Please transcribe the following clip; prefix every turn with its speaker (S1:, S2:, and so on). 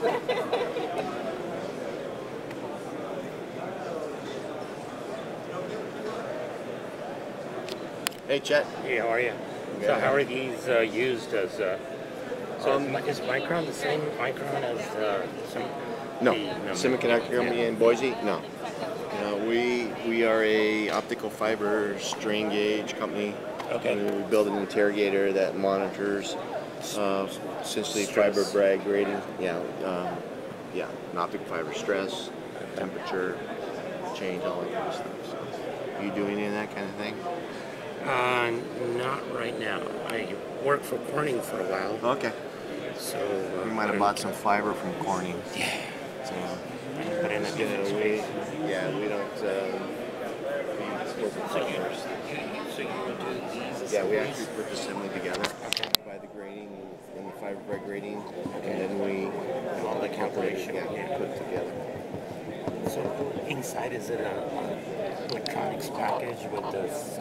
S1: Hey, Chet.
S2: Hey, how are you?
S1: Good.
S2: So how are these used as, is Micron the same Micron as
S1: No, semiconductor company in Boise? No. We are a optical fiber strain gauge company.
S2: Okay.
S1: And we build an interrogator that monitors essentially fiber brag grading. Yeah, an optical fiber stress, temperature change, all that kind of stuff. So, you do any of that kind of thing?
S2: Not right now. I worked for Corning for a while.
S1: Okay.
S2: So
S1: You might have bought some fiber from Corning.
S2: Yeah.
S1: So,
S2: But in a different space.
S1: we don't.
S2: So you would do these?
S1: Yeah, we actually put the assembly together
S2: Okay.
S1: by the grading and the fiber bread grading, and then we
S2: All the calculation.
S1: put it together.
S2: So inside, is it a electronics package with this